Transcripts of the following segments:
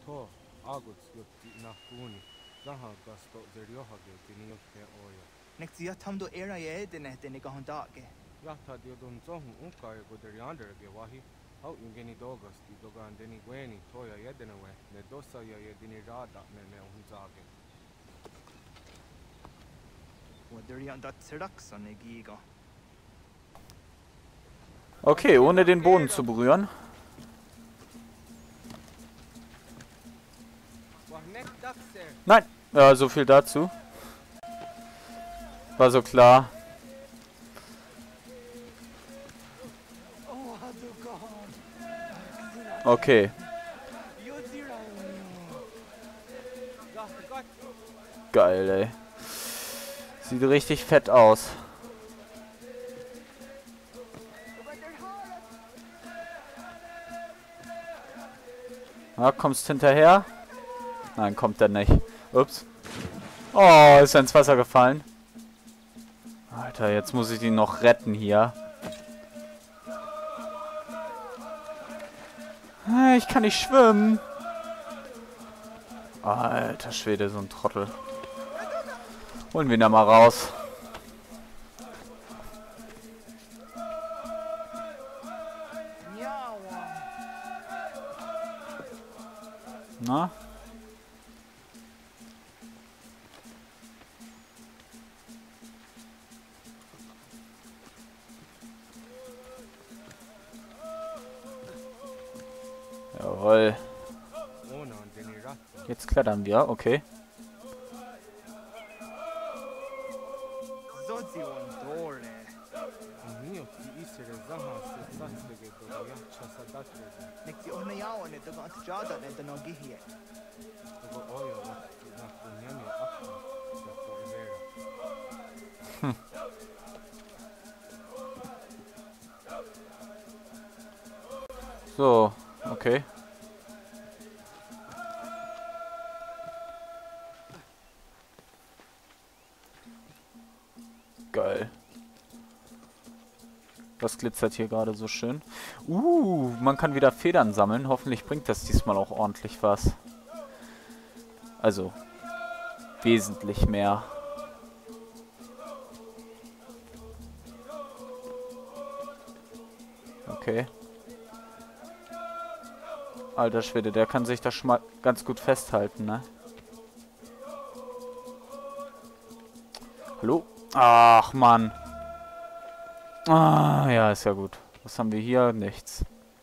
Okay, ohne den Boden zu berühren. Nein! Ja, so viel dazu. War so klar. Okay. Geil, ey. Sieht richtig fett aus. Ja, kommst hinterher? Nein, kommt er nicht. Ups. Oh, ist er ins Wasser gefallen. Alter, jetzt muss ich ihn noch retten hier. Ich kann nicht schwimmen. Alter Schwede, so ein Trottel. Holen wir ihn da mal raus. Na? Jawohl. Jetzt klettern wir, okay. So, okay. Geil. Was glitzert hier gerade so schön? Man kann wieder Federn sammeln. Hoffentlich bringt das diesmal auch ordentlich was. Also, wesentlich mehr. Okay. Alter Schwede, der kann sich da schon mal ganz gut festhalten, ne? Hallo? Ach, Mann. Ah, ja, ist ja gut. Was haben wir hier? Nichts.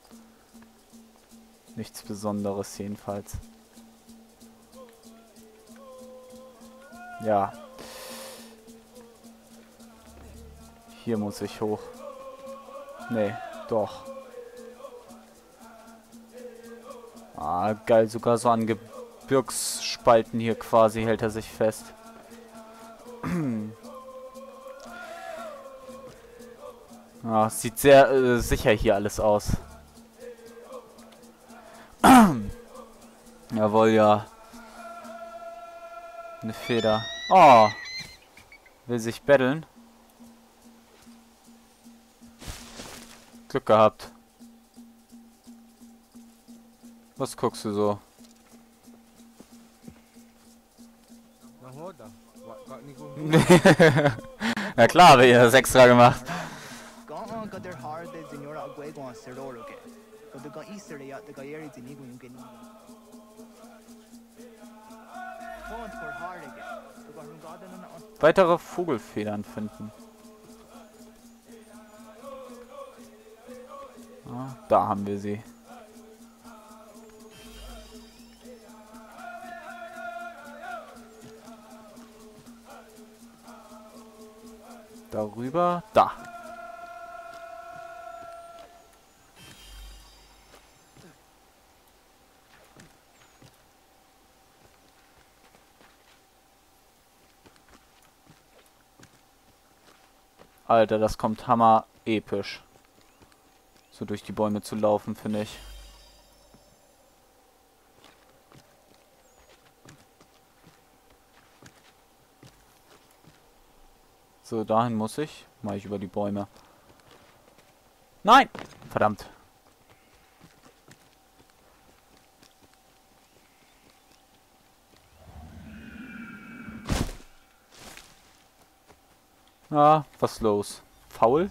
Nichts Besonderes jedenfalls. Ja. Hier muss ich hoch. Nee, doch. Ah, geil. Sogar so an Gebirgsspalten hier quasi hält er sich fest. Ah, sieht sehr sicher hier alles aus. Jawohl, ja. Eine Feder. Oh. Will sich betteln. Glück gehabt. Was guckst du so? Na klar, habe ich das extra gemacht. Weitere Vogelfedern finden. Ah, da haben wir sie. Darüber, da. Alter, das kommt hammer episch. So durch die Bäume zu laufen, finde ich. So, dahin muss ich. Mache ich über die Bäume. Nein! Verdammt. Ah, was los? Faul?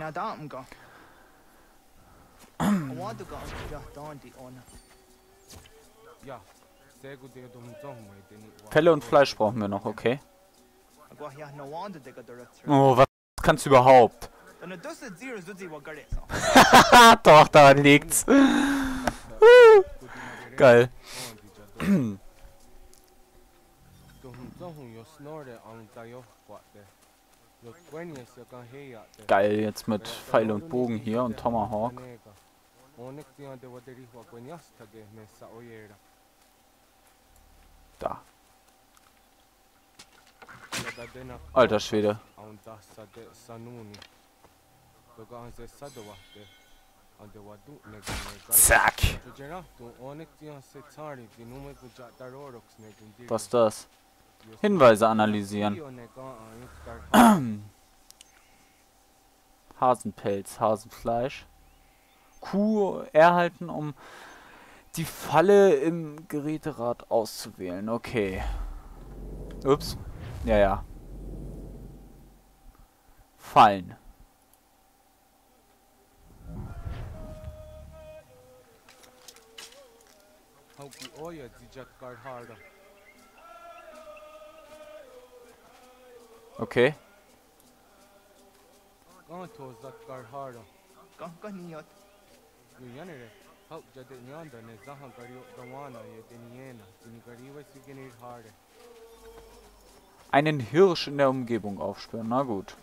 Felle und Fleisch brauchen wir noch, okay. Oh, was kannst du überhaupt? Doch, daran liegt's. Geil. Geil, jetzt mit Pfeil und Bogen hier und Tomahawk. Da. Alter Schwede. Zack. Was ist das? Hinweise analysieren. Hasenpelz, Hasenfleisch. Kuh erhalten, um die Falle im Geräterad auszuwählen. Okay. Ups. Ja, ja. Fallen. Okay. Einen Hirsch in der Umgebung aufspüren. Na gut.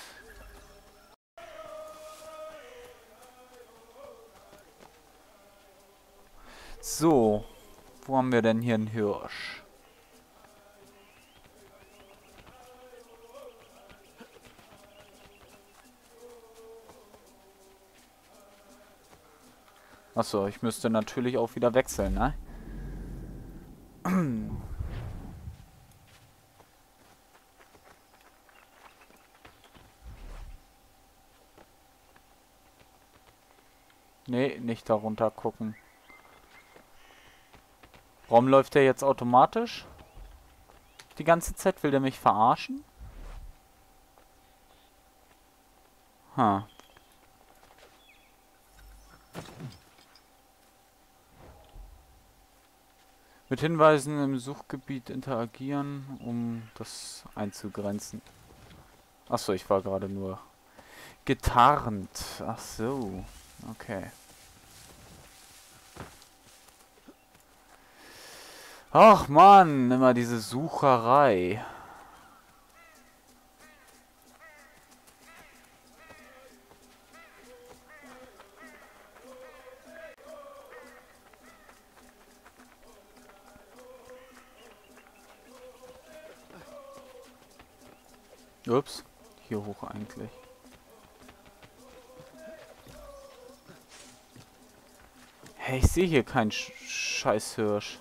So. Wo haben wir denn hier einen Hirsch? Achso, ich müsste natürlich auch wieder wechseln, ne? Nee, nicht darunter gucken. Warum läuft der jetzt automatisch? Die ganze Zeit will der mich verarschen? Ha. Mit Hinweisen im Suchgebiet interagieren, um das einzugrenzen. Achso, ich war gerade nur getarnt. Ach so. Okay. Ach Mann, immer diese Sucherei. Ups, hier hoch eigentlich. Hey, ich sehe hier keinen Scheißhirsch.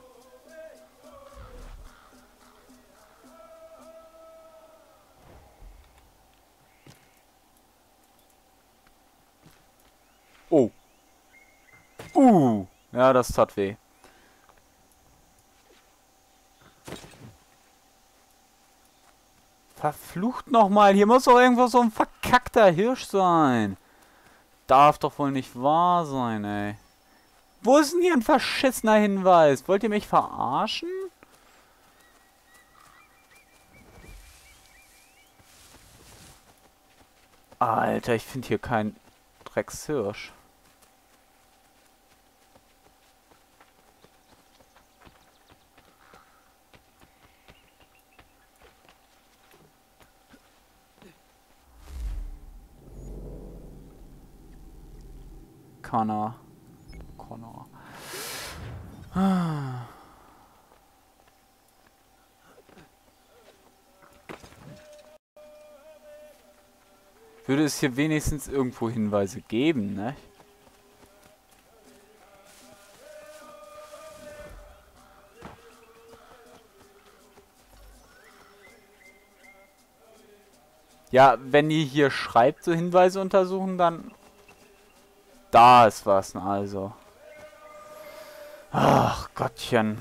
Oh. Ja, das tat weh. Verflucht nochmal, hier muss doch irgendwo so ein verkackter Hirsch sein. Darf doch wohl nicht wahr sein, ey. Wo ist denn hier ein verschissener Hinweis? Wollt ihr mich verarschen? Alter, ich finde hier keinen Dreckshirsch. Connor. Würde es hier wenigstens irgendwo Hinweise geben, ne? Ja, wenn ihr hier schreibt, so Hinweise untersuchen, dann... Da ist was, also. Ach, Gottchen.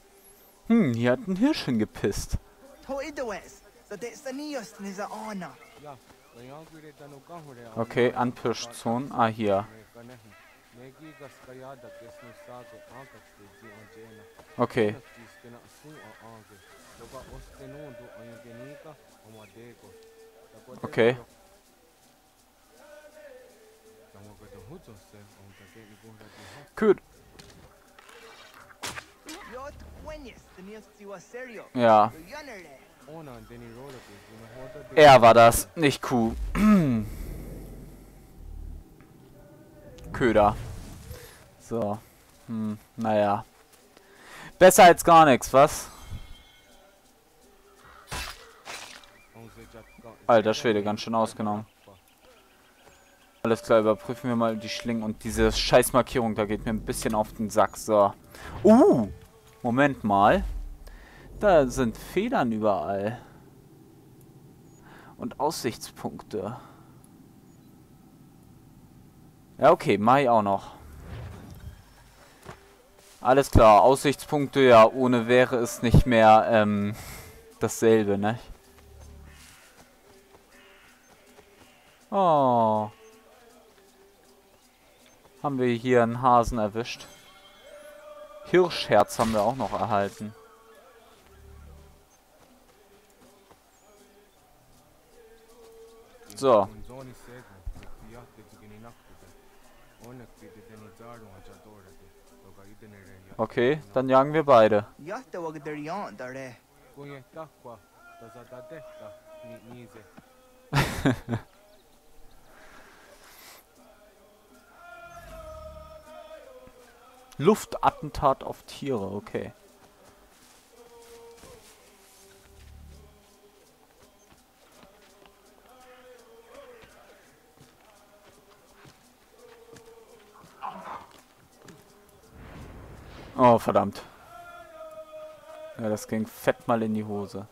Hier hat ein Hirsch hingepisst. Okay, Anpirschzone. Ah, hier. Okay. Okay. Gut. Ja. Er war das, nicht Kuh. Köder. So. Naja. Besser als gar nichts, was? Alter Schwede, ganz schön ausgenommen. Alles klar, überprüfen wir mal die Schlingen. Und diese Scheißmarkierung, da geht mir ein bisschen auf den Sack. So. Moment mal. Da sind Federn überall. Und Aussichtspunkte. Ja, okay, Mai auch noch. Alles klar, Aussichtspunkte, ja, ohne wäre es nicht mehr, dasselbe, ne? Oh. Haben wir hier einen Hasen erwischt. Hirschherz haben wir auch noch erhalten. So. Okay, dann jagen wir beide. Luftattentat auf Tiere, okay. Oh, verdammt. Ja, das ging fett mal in die Hose.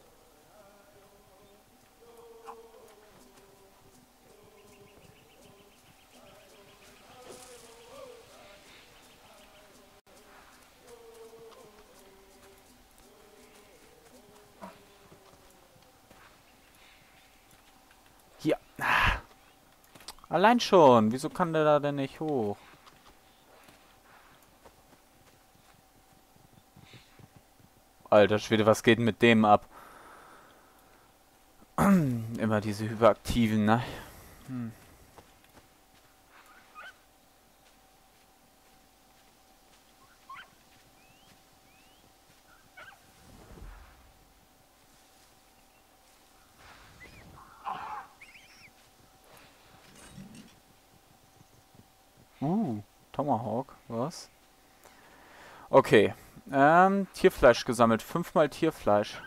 Hier. Allein schon. Wieso kann der da denn nicht hoch? Alter Schwede, was geht denn mit dem ab? Immer diese Hyperaktiven, ne? Tomahawk, was? Okay. Tierfleisch gesammelt. 5-mal Tierfleisch.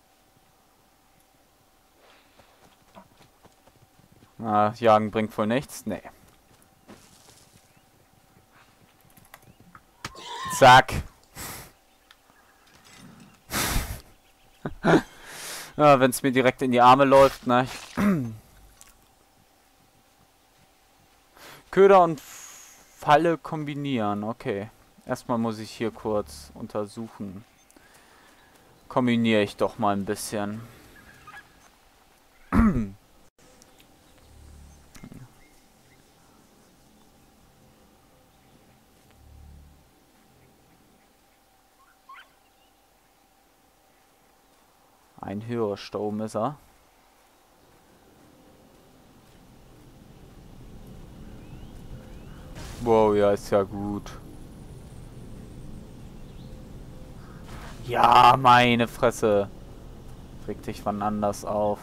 Na, Jagen bringt wohl nichts? Nee. Zack. Ja, wenn es mir direkt in die Arme läuft, ne? Köder und Falle kombinieren, okay. Erstmal muss ich hier kurz untersuchen. Kombiniere ich doch mal ein bisschen. Ein Hirsch, da oben ist er. Wow, ja, ist ja gut. Ja, meine Fresse. Reg dich wann anders auf.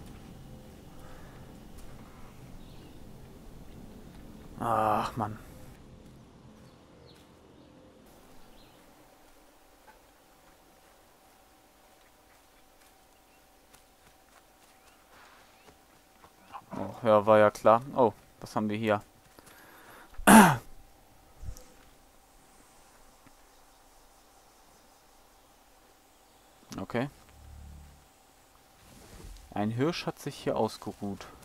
Ach, Mann. Oh, ja, war ja klar. Oh, was haben wir hier? Okay. Ein Hirsch hat sich hier ausgeruht.